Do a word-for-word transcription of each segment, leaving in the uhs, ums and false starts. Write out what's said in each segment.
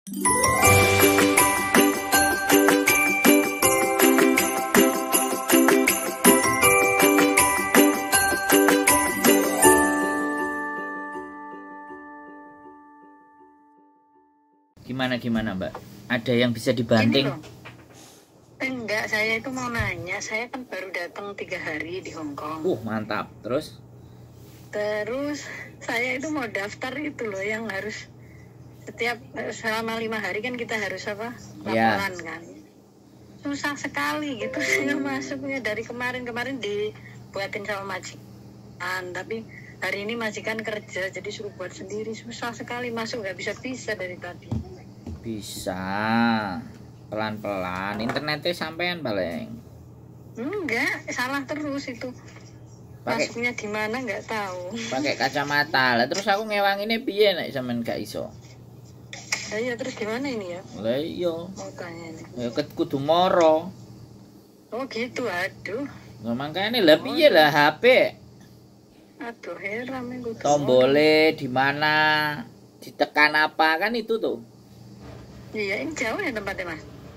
Gimana gimana Mbak? Ada yang bisa dibanting? Enggak, saya itu mau nanya. Saya kan baru datang tiga hari di Hong Kong. Uh mantap. Terus? Terus saya itu mau daftar itu loh yang harus setiap selama lima hari kan kita harus apa? Laporan ya. Kan. Susah sekali gitu saya masuknya dari kemarin-kemarin dibuatin sama majikan, tapi hari ini majikan kerja jadi suruh buat sendiri, susah sekali masuk, nggak bisa-bisa dari tadi. Bisa pelan-pelan, internetnya sampean paling enggak, salah terus itu. Pake, masuknya di mana nggak tahu. Pakai kacamata lah, terus aku ngewanginnya piye nek sampean gak iso. Lah iya, terus gimana ini ya? Lah iya. Makanya ini. Ya kudu moro. Oh gitu, aduh. Nah, makanya lah piye lah H P. Aduh, heran aku. Tombole di mana? Ditekan apa kan itu tuh. Iya, ini jauh ya tempatnya, Mas?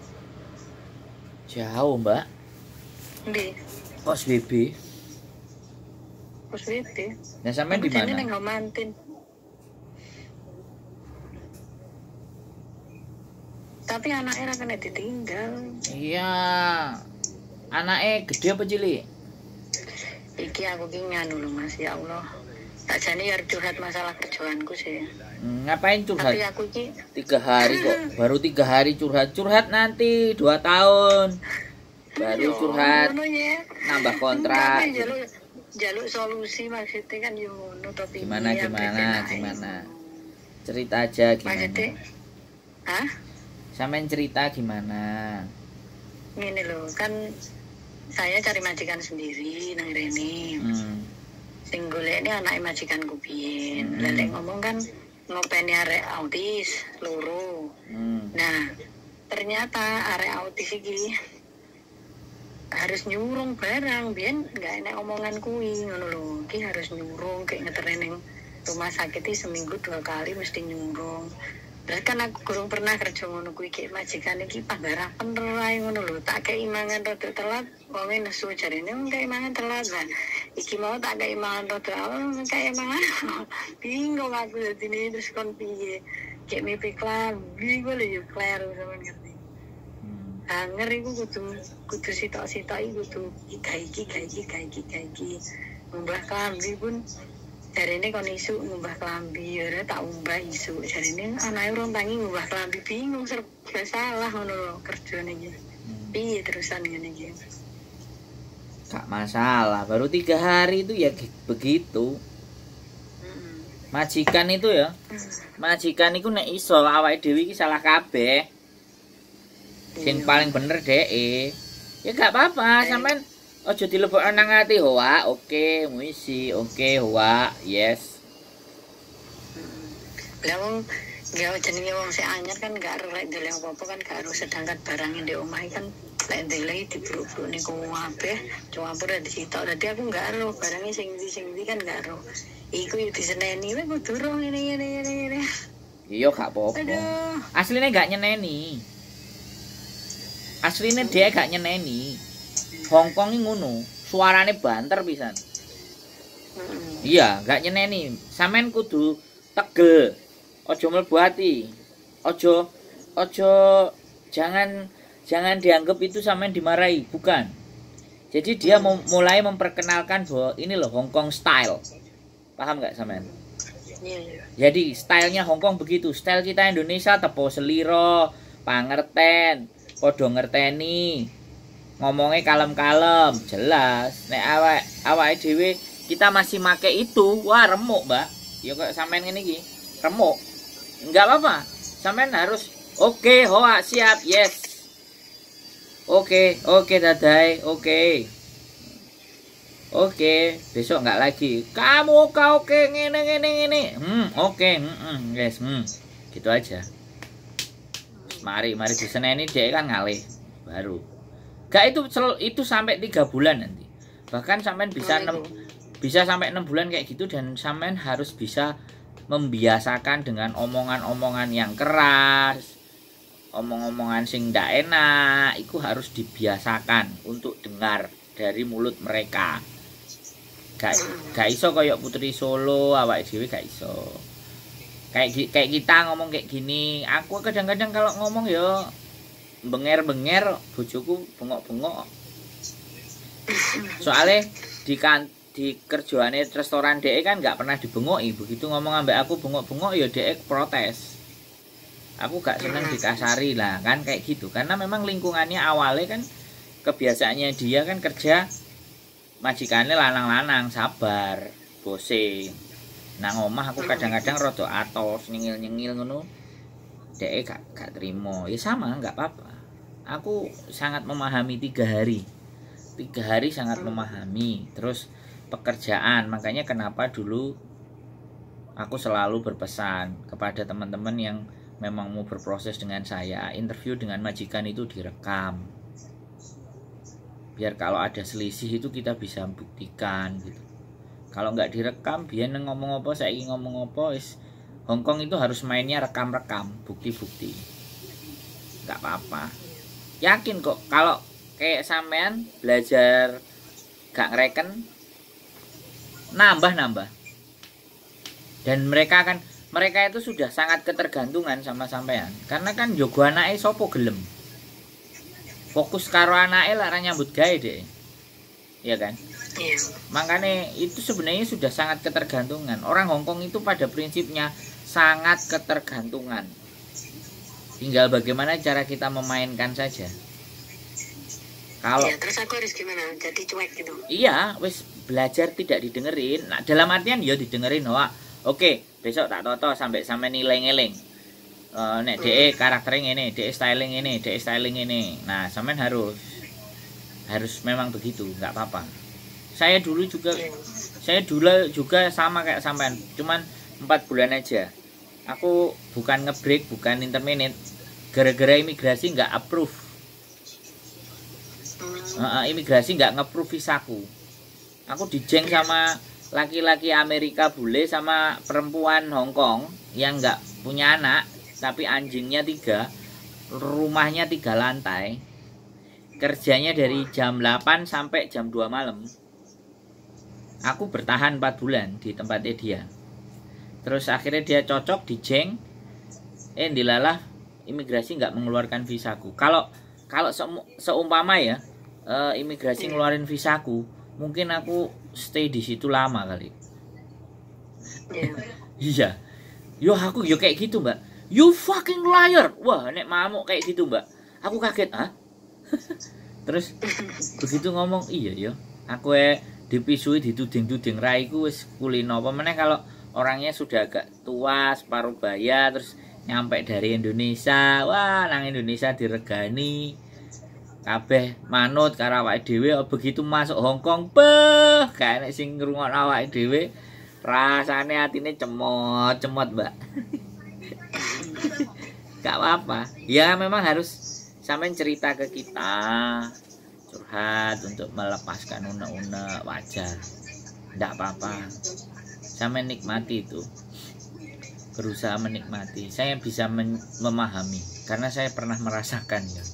Jauh, Mbak. Di Pos B B. Pos B B. Nah, sampean di mana? Ini nang Mantin. Tapi anaknya ra kena ditinggal. Iya. Anaknya gede apa cilik? Iki aku ki nganu lho Mas, ya Allah. Tak jane ya curhat masalah kerjaanku sih. Hmm, ngapain curhat? Tapi aku ki tiga hari kok. Baru tiga hari curhat. Curhat nanti dua tahun. Baru curhat. Nambah kontrak. Jaluk jaluk solusi maksudnya kan yo ngono tapi gimana gimana gimana. Cerita aja gimana. Maksudnya hah? Sampean cerita gimana? Ini loh, kan saya cari majikan sendiri nang rene. Hmm. Sing golek ini anak majikanku biyen. Hmm. Lelek ngomong kan ngopeni arek autis loro. Hmm. Nah, ternyata arek autis iki harus nyurung barang, biyen enggak enak omongan kuwi ngono lho. Iki harus nyurung kayak ngeteren ning rumah sakit iki seminggu dua kali mesti nyurung. Lah kan aku kurang pernah kerja ngono kuwi iki majikan iki panggarapen rae ngono lho. Tak kei mangan rada telat, wonge nesu jarene enggak mangan telat kan. Iki mau tak kei mangan rada awal, kayak mangan. Bingung aku dadine terus kon piye. Kayak mimpi klambi gue lho yo kleru sampean ngerti. Anger iku kudu kudu sitok-sitok iku kudu iki iki iki iki iki. Mbah klambi pun jarene kon isu ngumbah klambi ya tak umbah isu. Jarene anake urung tangi ngumbah klambi, bingung serba salah ngono lho kerjane iki. Piye terusan ngene iki? Gak masalah, baru tiga hari itu ya begitu. Majikan itu ya. Majikan itu nek iso awake dhewe iki salah kabeh. Sing paling bener dhek. Ya gak apa-apa, sampean ojo dilebokno nang ati hoa. Oke, muisi. Oke, hoa. Yes. Lah wong gawe jenenge wong sing anyar kan gak ero lek ndelok apa-apa kan gak ero, sedangkan barang yang di omah kan lek ndelok dibruk-bruk ning kabeh, campur di sitok. Dadi aku gak ero barangnya sing ndi sing ndi kan gak ero. Iku yo diseneni wis kudu ro ngene-ngene ngene. Iya gak apa-apa. Asline gak nyeneni. Asline dia gak nyeneni. Hongkong ini ngono, suarane banter pisan. Hmm. Iya, gak nyeneni. Sampean kudu tegel. Ojo mlebu ati. Ojo ojo jangan jangan dianggap itu sampean dimarahi, bukan. Jadi dia mem mulai memperkenalkan bahwa ini loh Hongkong style. Paham gak sampean? Iya. Jadi stylenya Hongkong begitu. Style kita Indonesia tepo seliro, pangerten, podo ngerteni. Ngomongnya kalem-kalem, jelas. Nek awak awake dhewe kita masih make itu, wah remuk, Mbak. Ya kok sampean ngene iki, remuk. Enggak apa-apa. Sampean harus oke, okay, hoa siap, yes. Oke, okay, oke okay, dadai, oke. Okay. Oke, okay, besok enggak lagi. Kamu kau oke ngene ngene ngene. Hmm, oke, okay. hmm, yes, hmm. Gitu aja. Mari, mari diseneni dia kan ngalih baru. Gak itu itu sampai tiga bulan nanti. Bahkan sampean bisa enam bisa sampai enam bulan kayak gitu dan sampean harus bisa membiasakan dengan omongan-omongan yang keras, omong-omongan sing ndak enak itu harus dibiasakan untuk dengar dari mulut mereka. Gak gak iso kayak Putri Solo awake dhewe gak iso. Kayak kayak kita ngomong kayak gini, aku kadang-kadang kalau ngomong ya benger-benger, bojoku bengok-bengok. Soalnya di kan di kerjaane restoran D E kan nggak pernah dibengoki, begitu ngomong ambek aku bengok-bengok ya D E protes. Aku gak seneng dikasari lah kan kayak gitu, karena memang lingkungannya awalnya kan kebiasaannya dia kan kerja majikannya lanang-lanang sabar bose. Nang omah aku kadang-kadang rada atos nyengil-nyengil ngono. D E gak gak terima. Ya sama nggak apa-apa. Aku sangat memahami tiga hari. Tiga hari sangat memahami. Terus pekerjaan, makanya kenapa dulu aku selalu berpesan kepada teman-teman yang memang mau berproses dengan saya, interview dengan majikan itu direkam. Biar kalau ada selisih itu kita bisa buktikan gitu. Kalau nggak direkam, biar ngomong apa, saya ingin ngomong apa, is Hongkong itu harus mainnya rekam-rekam, bukti-bukti. Nggak apa-apa. Yakin kok kalau kayak sampean belajar gak ngereken, nambah-nambah. Dan mereka kan mereka itu sudah sangat ketergantungan sama sampean. Karena kan jogo anake sopo gelem. Fokus karo anake larang nyambut gawe deh. Iya kan? Iya. Makanya itu sebenarnya sudah sangat ketergantungan. Orang Hongkong itu pada prinsipnya sangat ketergantungan. Tinggal bagaimana cara kita memainkan saja. Kalau ya, terus aku harus gimana? Jadi cuek gitu. Iya, wis belajar tidak didengerin. Nah, dalam artian ya didengerin, wah. Oke, besok tak toto sampai sampai nilai-ngiling. Uh, nek hmm. D E karakternya ini, D E styling ini, D E styling ini. Nah, sampean harus harus memang begitu, nggak apa-apa. Saya dulu juga hmm. saya dulu juga sama kayak sampean, cuman empat bulan aja. Aku bukan ngebreak, bukan interminate. Gara-gara imigrasi nggak approve. Hmm. Uh, imigrasi nggak nge-approve visaku. Aku dijeng sama laki-laki Amerika bule sama perempuan Hongkong yang nggak punya anak tapi anjingnya tiga, rumahnya tiga lantai, kerjanya dari jam delapan sampai jam dua malam. Aku bertahan empat bulan di tempatnya dia. Terus akhirnya dia cocok dijeng, eh dilalah imigrasi nggak mengeluarkan visaku. Kalau kalau seumpama ya eh, imigrasi ngeluarin visaku, mungkin aku stay di situ lama kali. Yeah. Iya. Yo aku yo kayak gitu, Mbak. You fucking liar. Wah, nek mamuk kayak gitu, Mbak. Aku kaget, ah. Terus begitu ngomong, iya yo. Aku eh dipisui dituding-tuding raiku wis kulino. Apa meneh kalau orangnya sudah agak tua, separuh baya, terus nyampe dari Indonesia. Wah, nang Indonesia diregani. Kabeh manut karo awake dhewe, begitu masuk Hongkong beh gak enek sing ngrungokno awake dhewe, rasane atine cemot-cemot, Mbak. Gak apa-apa. Ya memang harus sampean cerita ke kita, curhat untuk melepaskan unek-unek, wajar. Ndak apa-apa. Sampean nikmati itu. Berusaha menikmati. Saya bisa memahami karena saya pernah merasakan ya.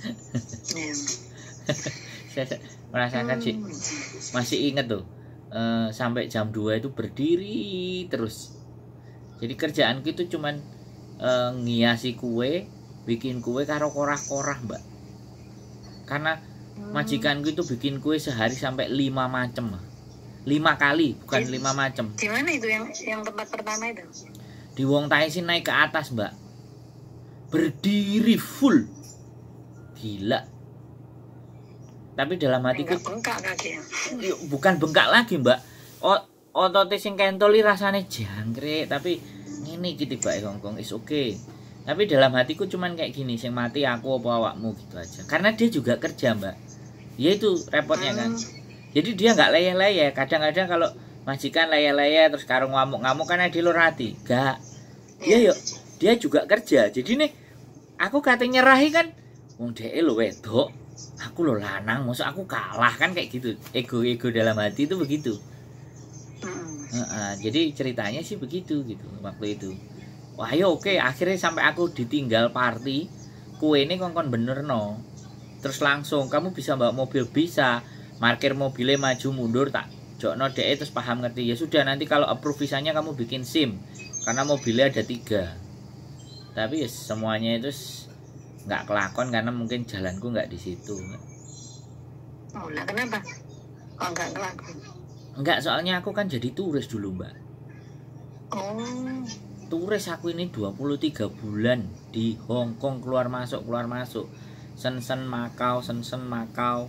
Saya merasakan sih, masih ingat tuh uh, sampai jam dua itu berdiri terus. Jadi kerjaanku itu cuman uh, ngiasi kue, bikin kue karo korah-korah, Mbak. Karena majikanku itu bikin kue sehari sampai lima macam, lima kali, bukan di, lima macam. Di mana itu yang yang tempat pertama itu? Di Wong Taisin naik ke atas, Mbak. Berdiri full. Gila. Tapi dalam hatiku bengkak kaki. Bukan bengkak lagi, Mbak. Otot sing kentoli rasane jangkrik, tapi ini gitu bae Hongkong is oke. Okay. Tapi dalam hatiku cuman kayak gini, sing mati aku apa awakmu gitu aja. Karena dia juga kerja, Mbak. Ya itu repotnya hmm. kan. Jadi dia nggak leyeh-leyeh. Kadang-kadang kalau majikan leyeh-leyeh terus karo ngamuk-ngamuk kan di lur hati. Enggak. Dia yuk, dia juga kerja. Jadi nih aku katanya nyerahi kan wong dhek lho wedok, aku lho lanang, maksud aku kalah kan kayak gitu. Ego-ego dalam hati itu begitu. Uh, uh, jadi ceritanya sih begitu gitu waktu itu. Wah, ya oke, okay. Akhirnya sampai aku ditinggal party, kue ini kongkon bener no. Terus langsung kamu bisa bawa mobil, bisa parkir mobilnya maju mundur tak jokno D E terus paham ngerti. Ya sudah, nanti kalau approve visanya kamu bikin SIM karena mobilnya ada tiga. Tapi ya semuanya itu nggak kelakon karena mungkin jalanku nggak di situ. Oh, lah kenapa? Kok nggak kelakon? Enggak, soalnya aku kan jadi turis dulu, Mbak. Oh. Turis aku ini dua puluh tiga bulan di Hong Kong, keluar masuk keluar masuk. Shenzhen Macau, Shenzhen Macau.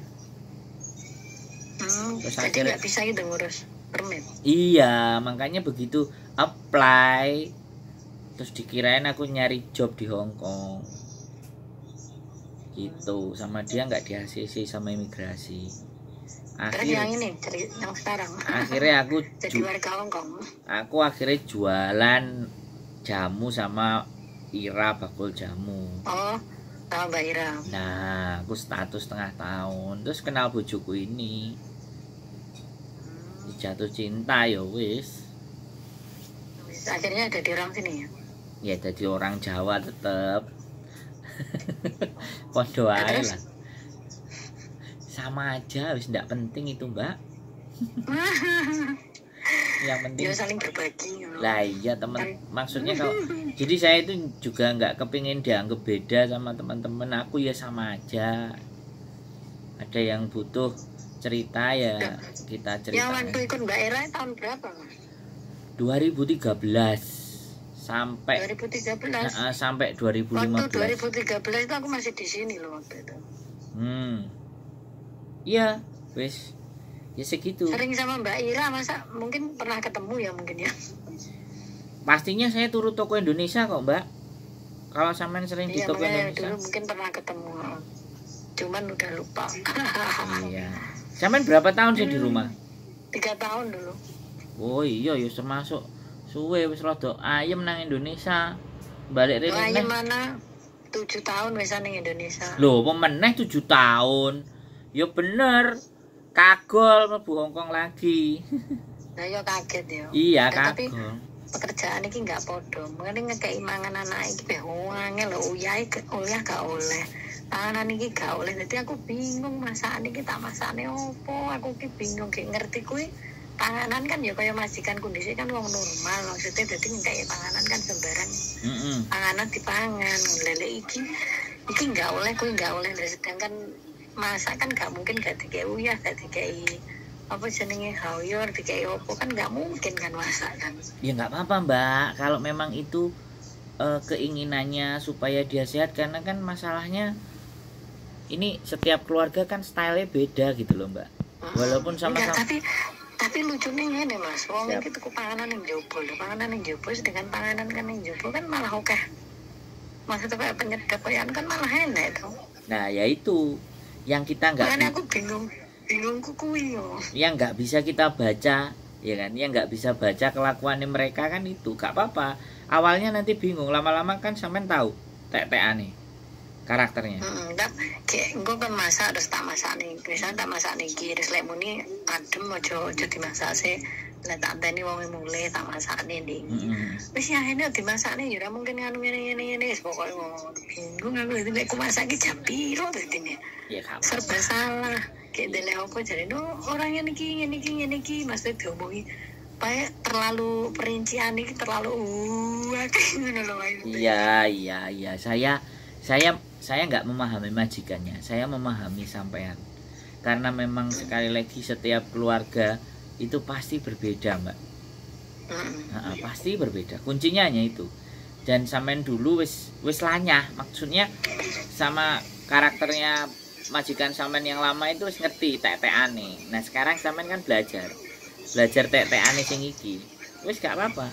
Hmm, terus jadi akhirnya nggak bisa gitu ngurus permit. Iya, makanya begitu apply terus dikirain aku nyari job di Hong Kong. Gitu, sama dia nggak di A C C sama imigrasi. Akhir, Terus yang ini, cari yang sekarang. Akhirnya aku jadi warga Hong Kong. Aku akhirnya jualan jamu sama Ira, bakul jamu. Oh. Sama Mbak Ira. Nah, aku status setengah tahun, terus kenal bojoku ini. Jatuh cinta ya wis. Akhirnya jadi orang sini ya? Ya jadi orang Jawa tetep. Podo ae lah. Sama aja, wis ndak penting itu, Mbak. Yang penting ya saling berbagi. Lah iya teman, maksudnya kalau jadi saya itu juga nggak kepingin dianggap beda sama teman-teman aku, ya sama aja. Ada yang butuh cerita ya kita cerita. Yang waktu ikut Mbak Era tahun berapa? dua ribu tiga belas sampai dua ribu tiga belas uh, sampai dua ribu lima belas. Waktu dua ribu tiga belas itu aku masih di sini loh waktu itu. Hmm. Iya, wis. Ya segitu. Sering sama Mbak Ira, masa mungkin pernah ketemu ya mungkin ya. Pastinya saya turut toko Indonesia kok, Mbak. Kalau sampean sering di iya, toko Indonesia. Dulu mungkin pernah ketemu. Cuman udah lupa. Iya. Sampean berapa tahun sih hmm, di rumah? Tiga tahun dulu. Oh iya, ya termasuk suwe wis rada ayem nang Indonesia. Balik rene. Ayem mana? Tujuh tahun wis nang Indonesia. Loh, apa meneh tujuh tahun? Ya bener. Kagol mlebu Hong Kong lagi. Nah, yo kaget ya. Iya, nah, kagol. Tapi pekerjaan ini nggak podo. Mungkin ngekei mangan anak iki be wangel lho, uyah uyah gak oleh. Panganan iki gak oleh. Dadi aku bingung masakan iki tak masakne opo. Aku ki bingung ki ngerti kuwi. Panganan kan ya kaya majikan kondisi kan wong normal. Maksudnya dadi ngekei panganan kan sembarang. Mm -hmm. Panganan dipangan, lele iki iki nggak oleh, kuwi nggak oleh. Sedangkan masak kan gak mungkin gak dikei uyah, gak dikei apa jenenge hayor, dikei opo kan gak mungkin kan masak kan. Ya nggak apa-apa, Mbak, kalau memang itu uh, keinginannya supaya dia sehat, karena kan masalahnya ini setiap keluarga kan style-nya beda gitu loh, Mbak. Walaupun sama-sama. Tapi tapi lucunya ngene Mas, wong iki tuku panganan yang jebol, panganan yang jebol dengan panganan kan yang jebol kan malah oke. Maksudnya kayak penyedap kan malah enak tuh. Nah, ya itu yang kita nggak, makanya aku bingung bingung kukuy yo yang nggak bisa kita baca ya kan, yang nggak bisa baca kelakuannya mereka kan itu gak apa-apa. Awalnya nanti bingung, lama-lama kan sampean tahu tek-tekane karakternya. Heeh, mm, kayak engko kan masak terus tak masak nih, misalnya tak masak nih terus lek muni adem aja aja dimasak sih. Lek tak anteni wong mulai tak masakne ning. Wis ya ini dimasakne ya ora mungkin anu ngene-ngene wis pokoke ngomong bingung aku iki nek ku masak iki jam piro dene. Ya serba salah. Kayak dele opo jare no orang ngene iki ngene iki ngene iki maksud diomongi kayak terlalu perincian iki terlalu uh kayak ngono lho. Iya iya iya saya saya saya nggak memahami majikannya, saya memahami sampean. Karena memang sekali lagi setiap keluarga itu pasti berbeda, Mbak. Nah, pasti berbeda. Kuncinya hanya itu. Dan sampean dulu wis wis lanyah, maksudnya sama karakternya majikan sampean yang lama itu wis ngerti tek-tekane. Nah, sekarang sampean kan belajar. Belajar tek-tekane sing iki. Wis gak apa-apa.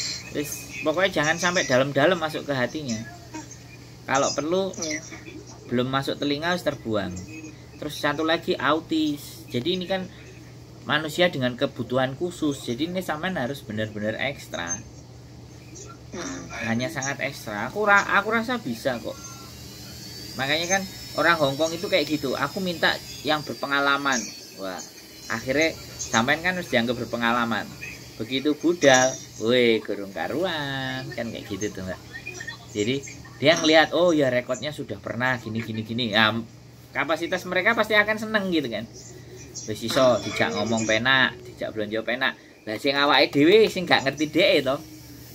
Wis pokoknya jangan sampai dalam-dalam masuk ke hatinya. Kalau perlu belum masuk telinga wis terbuang. Terus satu lagi autis. Jadi ini kan manusia dengan kebutuhan khusus, jadi ini sampean harus benar-benar ekstra, hanya sangat ekstra. Aku ra, aku rasa bisa kok. Makanya kan orang Hongkong itu kayak gitu. Aku minta yang berpengalaman. Wah, akhirnya sampean kan harus dianggap berpengalaman. Begitu budal, woi kurung karuan, kan kayak gitu tuh Mbak. Jadi Dia ngelihat, oh ya rekodnya sudah pernah gini gini gini. Nah, kapasitas mereka pasti akan seneng gitu kan. Wis iso dijak ngomong penak, dijak belanja penak. Lah sing awake dhewe sing gak ngerti dhek to.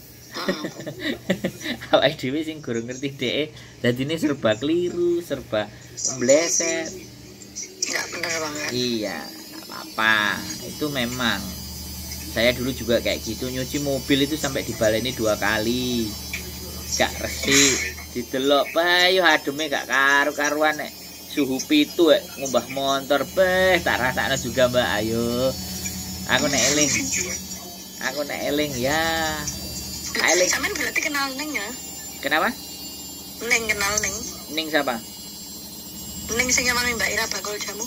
Awake dhewe sing gurung ngerti dhek, dadine serba keliru, serba meleset. Enggak bener banget. Iya, enggak apa-apa. Itu memang saya dulu juga kayak gitu, nyuci mobil itu sampai dibaleni dua kali. Gak resik, didelok bae yo ademe gak karu-karuan nek suhu pitu eh, ngumbah motor beh tak rasakno juga Mbak. Ayo aku nek eling aku nek eling ya eling. Sampean berarti kenal Ning ya? Kenapa? Ning kenal Ning. Ning siapa? Ning sing nyamangi Mbak Ira bakul jamu.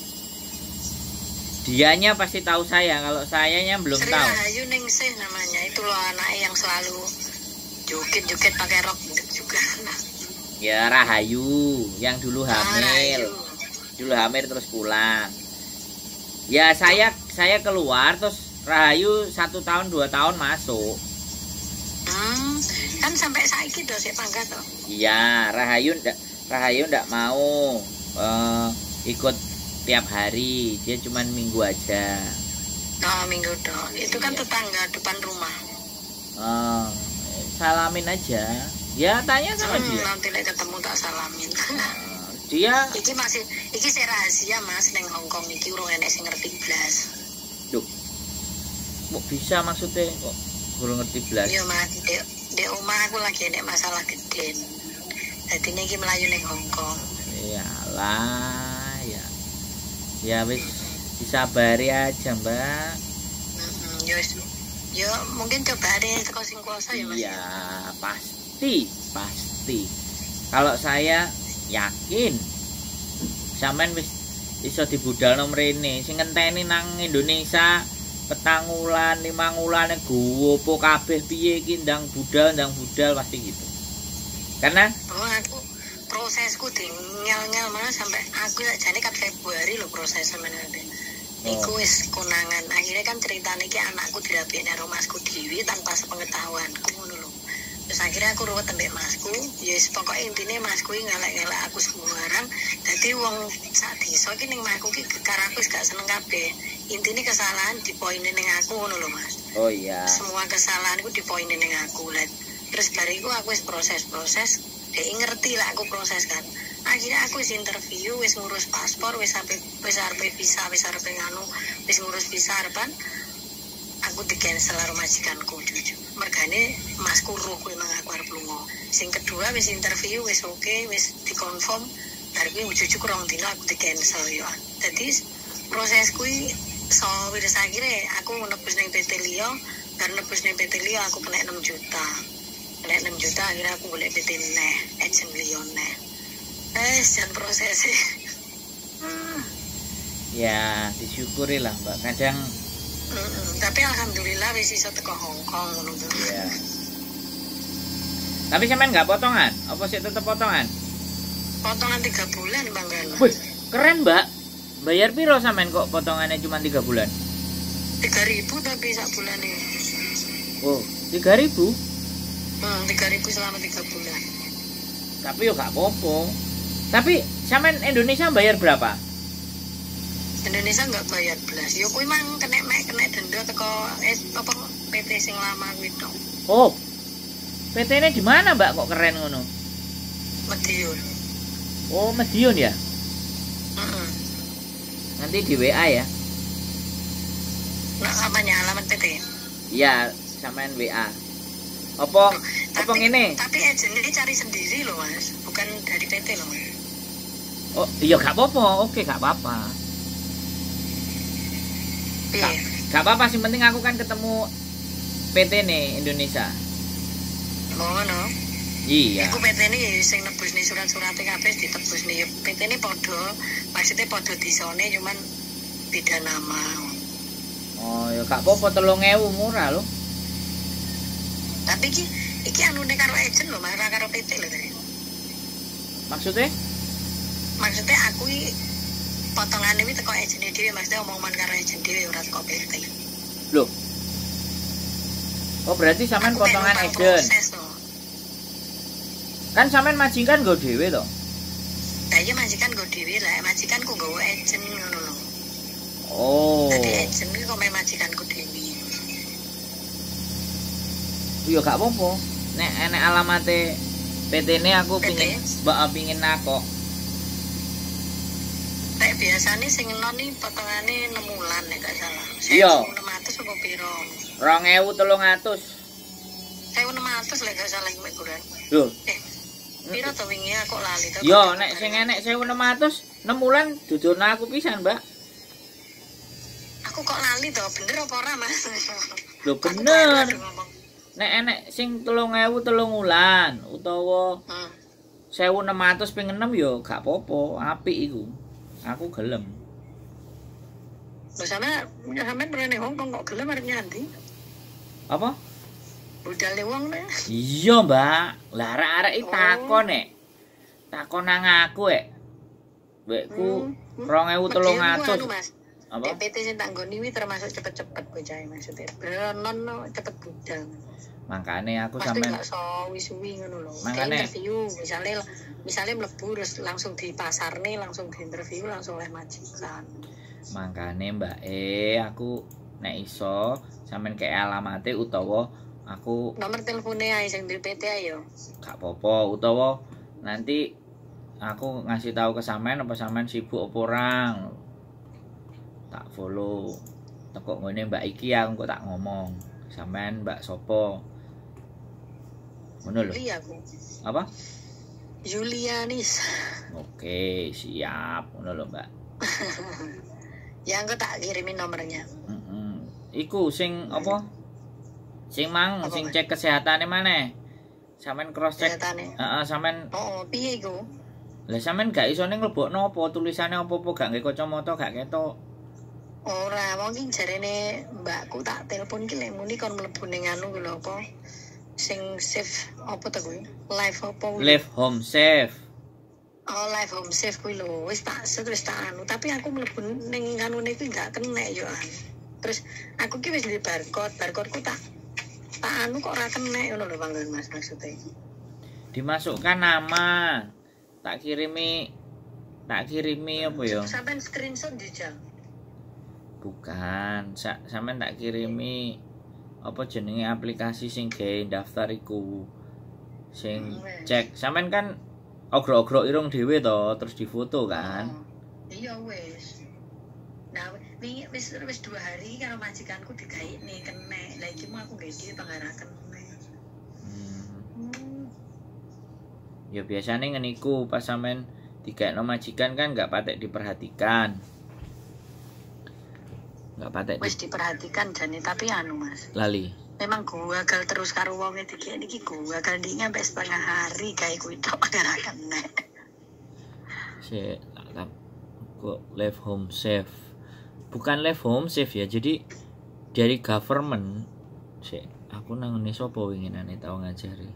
Dianya pasti tahu saya, kalau sayanya belum Sri tahu. Rahayu Ning sih namanya, itu loh anaknya yang selalu joget-joget pakai rok juga. Ya Rahayu yang dulu hamil. Rahayu. Dulu hamil terus pulang. Ya saya saya keluar terus Rahayu satu tahun dua tahun masuk. Hmm, kan sampai saiki do sik pangkat toh. Iya, Rahayu ndak Rahayu ndak mau uh, ikut tiap hari, dia cuman minggu aja. Oh, minggu dong. Itu kan Iya. tetangga depan rumah. Oh, salamin aja. Ya tanya sama Hmm, dia. nanti lek ketemu tak salamin. Uh, dia Iki masih iki sik rahasia Mas neng Hongkong iki urung enek sing ngerti blas. Duh, kok bisa maksudnya kok kurang ngerti belas. Iya Mas, di, di omah aku lagi enek masalah gede. Jadi niki melayu neng Hongkong. Iyalah ya. Ya wis disabari aja Mbak. Hmm, yo wis. Yo mungkin coba deh teko sing kuasa ya Mas. Iya pasti pasti. Kalau saya yakin sampean wis iso dibudal nomor ini sing ngenteni nang Indonesia petang wulan limang wulan gowo po kabeh piye iki ndang budal ndang budal pasti gitu. Karena Oh, aku prosesku tinggal-ngel Mas sampai aku jane kat Februari lho proses sebenarnya. Iku wis konangan. Akhirnya kan ceritanya ki anakku dirapike karo masku dhewe tanpa sepengetahuanku ngono lho. Terus akhirnya aku ruwet ambek masku, ya yes, pokoknya intinya masku ini ngelak-ngelak aku sembarang. Jadi wong sak desa ki ning mahku ki gekar aku gak seneng kabeh. Intinya kesalahan dipoini ning aku ngono lho Mas. oh iya. Semua kesalahanku dipoini ning aku. Lah terus bariku aku wis proses-proses, dia ngerti lah aku proses kan. Akhirnya aku wis interview, wis ngurus paspor, wis sampai wis arepe visa, wis arepe nganu, wis ngurus visa arepan. Aku di cancel karo majikanku jujur. Mergane masku ro kuwi nang aku arep lunga. Sing kedua wis interview wis oke, okay, wis dikonfirm. Dari kuwi jujur kurang dino aku di cancel yo. Dadi proses kuwi so wis akhire aku nebus ning P T Lio, bar nebus ning P T Lio aku kena enam juta. Kena enam juta akhirnya aku golek P T neh, agent Lio neh. Eh, jan prosesnya. Hmm. Ya disyukuri lah Mbak. Kadang Mm-mm. Tapi alhamdulillah wis iso teko Hongkong ngono to. ya. Tapi sampean nggak potongan? Apa sih tetap potongan? Potongan tiga bulan bangga. Wih, keren Mbak. Bayar piro sampean kok potongannya cuma tiga bulan? tiga ribu tapi sak bulan ini. Oh, tiga ribu? Hmm, tiga ribu selama tiga bulan. Tapi yo gak apa-apa. Tapi sampean Indonesia bayar berapa? Indonesia nggak bayar belas. Yo kuwi mang kena mek kena denda teko eh, apa P T sing lama kuwi tok. Oh. P T-nya di mana Mbak kok keren ngono? Madiun. Oh, Madiun ya? Heeh. Nanti di W A ya. Nah, apanya alamat P T? Iya, sampean W A. Apa apa Tapi, ngene? tapi agent ini cari sendiri loh Mas, bukan dari P T loh Mas. Oh, iya gak apa-apa. Oke, gak apa-apa. Iya. Gak apa-apa, sih penting aku kan ketemu P T nih Indonesia. Oh no. Iya. Iku P T ini sing nebus nih surat-suratnya kabeh ditebus nih. P T ini podo, maksudnya podo disone cuman beda nama. Oh, ya gak apa-apa telung ewu murah loh. Tapi iki iki anune karo agent lho, ora karo P T lho tadi. Maksudnya? Maksudnya aku iki potongan ini teko agent dhewe, maksudnya omongan karo agent dhewe ora teko P T. Loh. Oh, berarti sampean Aku kayak potongan numpang agent. proses, loh. Kan sampean majikan nggo dhewe to. Lah iya majikan nggo dhewe lah, majikanku nggawa agent ngono lho. Oh. Dadi agent iki kok majikanku dhewe. Iya gak apa-apa. Nek enek alamate P T-ne aku P T? pingin mbak pingin nakok. Nek biasane sing enon iki potongane enam bulan nek gak salah. Iya. enam ratus apa piro? dua ribu telung atus. seribu enam ratus lek gak salah iki mek kurang. Lho, Eh, piro to wingi aku lali to. yo nek sing enek seribu enam ratus enam bulan dudono aku pisan, Mbak. Aku kok lali to, bener apa ora, Mas? Lho bener. Nek enek sing telung ewu telung wulan utawa Hmm. seribu enam ratus ping enam yo gak apa-apa, apik iku. Aku gelem. Lho sama sampean berene Hongkong kok gelem arep nyanti? Apa? Budale wong nek. Iya, Mbak. Lah arek-arek iki Oh. takon nek. Takon nang aku ek. Mbekku Hmm. dua ribu telung atus. Anu, Mas. Apa? D P T sing tak nggoni kuwi termasuk cepet-cepet bocahe maksudnya. Benon no cepet budal. Makane aku Pasti sampean gak suwi-suwi ngono lho. Makane- Interview misalnya misalnya mlebu terus langsung di pasar nih, langsung di interview, langsung oleh majikan. Makane Mbak E aku nek iso sampean kek alamate utawa aku Nomor teleponnya ae sing D P T ayo. gak apa-apa utawa nanti aku ngasih tahu ke sampean apa sampean sibuk apa orang. Tak follow. Tekok ngene Mbak iki aku kok tak ngomong. Sampean Mbak sopo? Ngono lho. Iya aku. Apa? Julianis. Oke, siap. Ngono lho, Mbak. Ya aku tak kirimin nomornya. Heeh. Iku sing apa? Sing mang Apa, sing Mas? cek kesehatane maneh. Sampean cross check. Kesehatane. Heeh, sampean Oh, piye iku? lah sampean gak isone nglebokno apa tulisane apa-apa gak nggae kacamata gak ketok. Ora, mungkin jarene mbakku tak telepon ki lek muni kon mlebu ning anu ku lho apa? Sing safe apa to kuwi? Live apa? kuwi? Live home safe. Oh, live home safe kuwi lho. Wis tak set wis tak anu, tapi aku mlebu ning anune kuwi gak kena yo an. Terus aku ki wis di barcode, barcodeku tak tak anu kok ora kena ngono lho panggon Mas maksudnya. Dimasukkan nama. Tak kirimi tak kirimi apa ya? Sampai screenshot dijal. Bukan, Sa sampean tak kirimi apa jenenge aplikasi sing gawe daftar iku. Sing cek. Sampean kan ogro-ogro irung dhewe to, terus difoto kan. Oh, iya wis. Nah, wingi wis wis dua hari karo majikanku digaekne kena. Lah iki mau aku gawe dhewe panggara kena. Hmm. Hmm. Ya biasanya ngeniku pas sampean digaekno majikan kan gak patek diperhatikan. Gak patek Wis diperhatikan jane tapi anu Mas. lali. Memang gua gagal terus karo wong iki iki gua gagal ndi sampai setengah hari gawe kuwi tok panggara kena. Si tak kok live home safe. Bukan live home safe ya. Jadi dari government si aku nang ngene sapa winginane tau ngajari.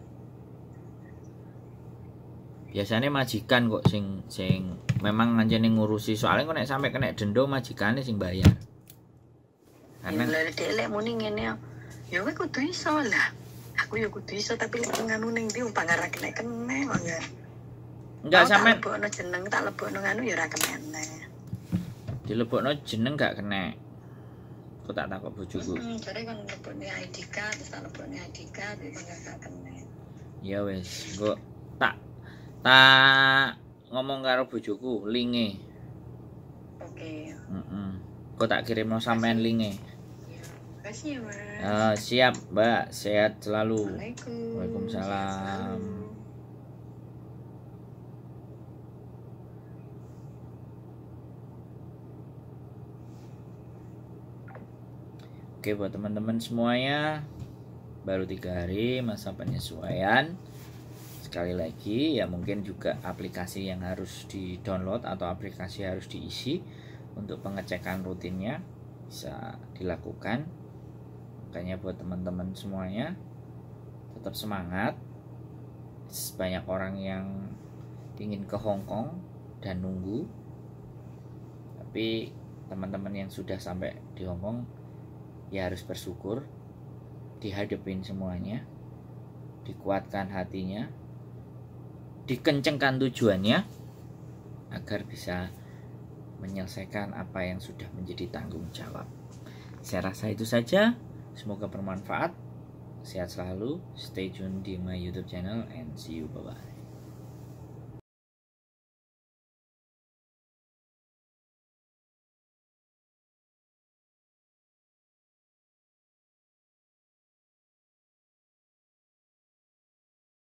Biasanya majikan kok sing sing memang ngancene ngurusi soalnya kok nek sampe kena denda majikane sing bayar. Karena Karena lek lek muni ngene ya kowe kudu iso lah. Aku ya kudu iso tapi lek nganu ning ndi panggara kena kena mangga. enggak Oh, sampe tak lebokno jeneng tak lebokno nganu ya ora kena. dilebokno jeneng gak kena. Kok tak takok bojoku. Hmm, jare kan lebokne I D card terus tak lebokne I D card itu gak kena. Ya wis, kok tak tak ngomong karo bojoku linge. Oke. Heeh. Kok tak kirimno sampean linge. Makasih ya, Mas. Eh, siap, Mbak. Sehat selalu. Assalamualaikum. Waalaikumsalam. Oke, buat teman-teman semuanya, baru tiga hari masa penyesuaian. Sekali lagi, ya mungkin juga aplikasi yang harus di-download atau aplikasi harus diisi untuk pengecekan rutinnya bisa dilakukan. Makanya buat teman-teman semuanya tetap semangat. Banyak orang yang ingin ke Hong Kong dan nunggu, tapi teman-teman yang sudah sampai di Hong Kong ya harus bersyukur, dihadapin semuanya, dikuatkan hatinya, dikencengkan tujuannya agar bisa menyelesaikan apa yang sudah menjadi tanggung jawab. Saya rasa itu saja. Semoga bermanfaat. Sehat selalu. Stay tune di my YouTube channel and see you. Bye bye.